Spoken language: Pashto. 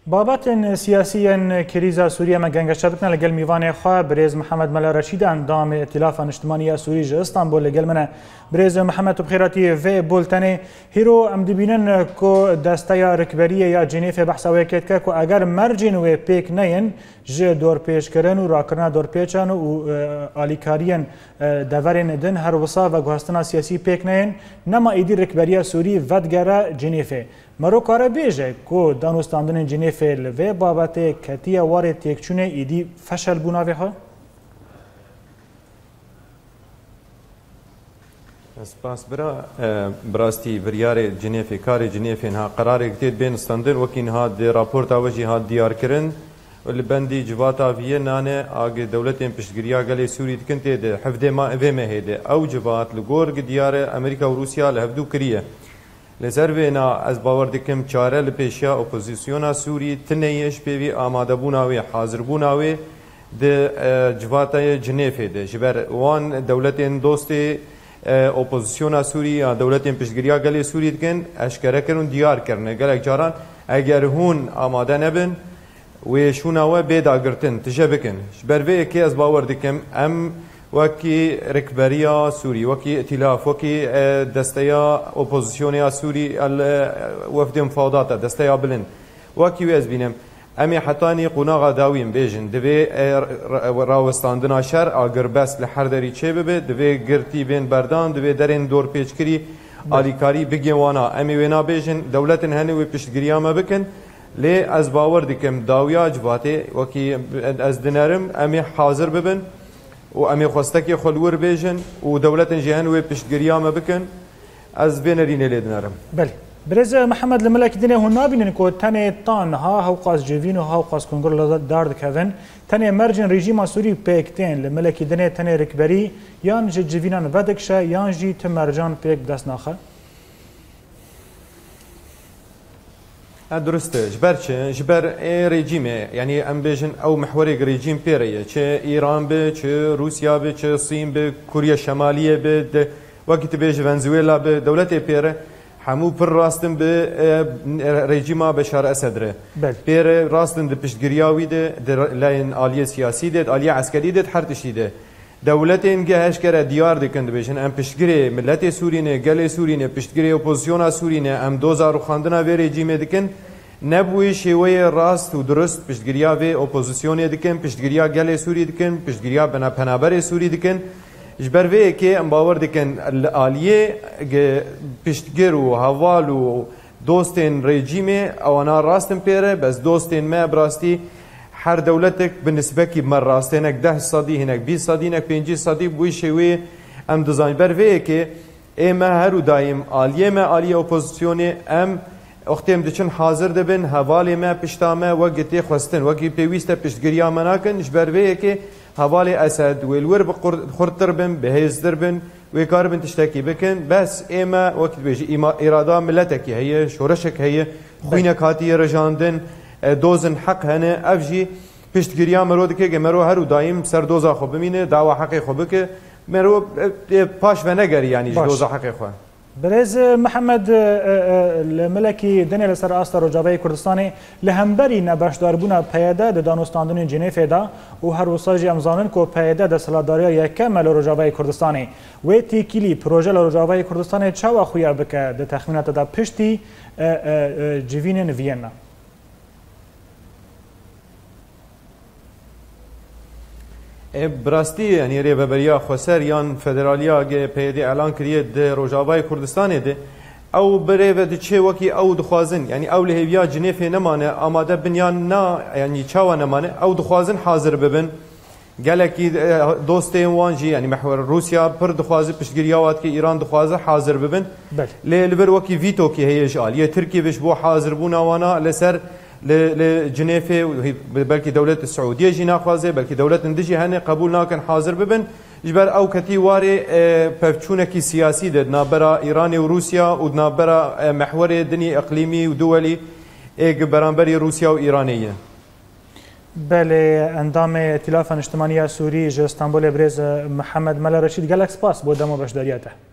بابت سیاسی کریزا سوریه ما گنگشت بکن لگل میوان خواه بریز محمد ملا رشید اندام ائتلاف اجتماعی سوری ج استانبول لگل من بریز محمد بخیراتی و بولتنه هیرو ام دبینن کو دسته رکبریه یا جنیف بحثاوی کت که کو اگر مرجین و پیک نین ج دور پیش کردن و راکرنا دور پیچان و آلیکارین دورین دن هر وصا و گوهستنا سیاسی پیک نین نما ایدی رکبریه سوری ودگره جنیفه مرو کار بیجه کو دانستاندن جنیف لوی بابت کتیه واره تیکچونه ایدی فشل بوناوی ها؟ سپاس براستی وریار جنیف کار جنیف ها قرار گتید بین استاندن وکین ها دی راپورت آوجی ها دیار کرن ولی بندی جواتا ویه نانه آگه دولتین پشتگیریا گلی سوری دکن تیده حفده ما اوه هیده او جوات لگورگ دیار امریکا و روسیا لحفدو کریه لسر وینا از باور دکم چاره لپیشیا اپوزیسیونا سوری تنیش پیوی آماده بوناوی حاضر بوناوی ده جواتای جنیفه ده جبر وان دولتین دوستی اپوزیسیونا سوری یا دولتین پشتگیریا گلی سوری دکن اشکره کرن دیار کرنه گلک جاران اگر هون آماده نبن و شوناوه بیداگرتن تجه بکن جبر وی که از باور دکم ام وکی رکبریا سوری وکی ائتلاف وکی دستیا اپوزیسیونیا سوری وفد مفاوضات دستیا بلند وکی ویز بینم امی حتانی قناغ داویم بیجن دوی راوستاندنا شر آگر بس لحر داری چه ببه دوی گرتی بین بردان دوی درین دور پیچ کری آلیکاری بگیوانا امی وینا بیجن دولتن هنی وی پشتگیریا ما بکن لی از باور دکم داویا جواتی وکی از دنرم امی حاضر ببن و امی خواستکی خلور بیجن و دولت جهان و پشتگیریا ما بکن از بینرین لیدنارم. بله. برز محمد الملك دنيا هنا بينن كو تاني طان ها قاس جيفين و قاس كونغول دارد كافن تاني مرجن ريجيم سوري بيكتين الملك دنيا تاني ركبري يان جيفينان ودكشا يان جي تمرجان بيك داس ناخه درسته جبر رژیمه یعنی ام بیژن او محوری رژیم پیریه چه ایران به چه روسیا به چه صین به کره شمالیه به وقتی بیژ ونزوئلا به دولت پیره همو پر راستن به رژیم بشار اسد ره پیره راستن د پشتگیریاوی ده لاین عالیه سیاسی ده عالیه عسکری ده هر تشی ده دولت اینگه هشکره دیار دکند بیشن ام پشتگیری ملت سورینه گل سورینه پشتگیری اپوزیسیون سورینه ام دوزارو خواندنا و رژیم دکن نبوی شیوه راست و درست پشتگیریا و اپوزیسیون دکن پشتگیریا گل سوری دکن پشتگیریا بنا پنابر سوری دکن جبر وی که ام باور دکن عالیه پشتگیر و حوال و دوستین رژیم اوانا راستن پیره بس دوستین ما براستی هر دولتك بالنسبة كي مرة هناك 10 صدي هناك 20 صدي هناك 5 صدي بوي شوي ام ديزاين برفيكي اما هرو دايم عاليه ما عاليه اوبوزيسيوني ام اختم دچن حاضر دبن حواله ما پشتامه وقتی خواستن وقتی پیوسته پشتگیریا مناکن جبرویکي حواله اسد والور بخورتر بن بهزدر بن ويقاربن تشتكي بكن بس اما وقت بيجي اراده ملتك هي شورشك هي خوينك هاتي رجاندن دوزن حق هنه افجی پشتگیریا مرو دکه که مرو هر دایم سر دوزا خوب بمینه دعوا حقی خوب که مرو پاش و نگری یعنی دوزا حقی خو برز محمد الملکی دنیل سر آستر و جاوی کردستانی لهمبری نباشدار بونا پیاده د دانستاندن جنیف دا و هر وساجی امزانن کو پیاده د سلاداری یکمل رو جاوی کردستانی و تیکلی پروژه رو جاوی کردستانی چاوا خویا بکه د تخمینات دا پشتی جوینن وینا براستی یعنی ریبریا خسر یان فدرالیا پیدی اعلان کریه ده روجاوای کردستان ده او بره و چه وکی او دخوازن یعنی او لهویا جنیف نمانه آماده بنیان نا یعنی چاوا نمانه او دخوازن حاضر ببن گلکی دوستین وانجی یعنی محور روسیا پر دخوازه پشتگیریاوات که ایران دخوازه حاضر ببن لبر وکی ویتو که هیش آلیه ترکی بش بو حاضر بونا وانا لسر لجنيفه بلكي دولة السعودية جي ناخوازه بلكي دولة اندجي هنه قبول ناكن حاضر ببن جبر او كتي واري بفچونكي سياسي ده نابرا ايران وروسيا ونابرا محور دني اقليمي ودولي ايق برانبري روسيا وايرانية بله اندام ائتلاف اجتماعی سوری ج استانبول برز محمد ملا رشید گلکس پاس بود دمو بشداریته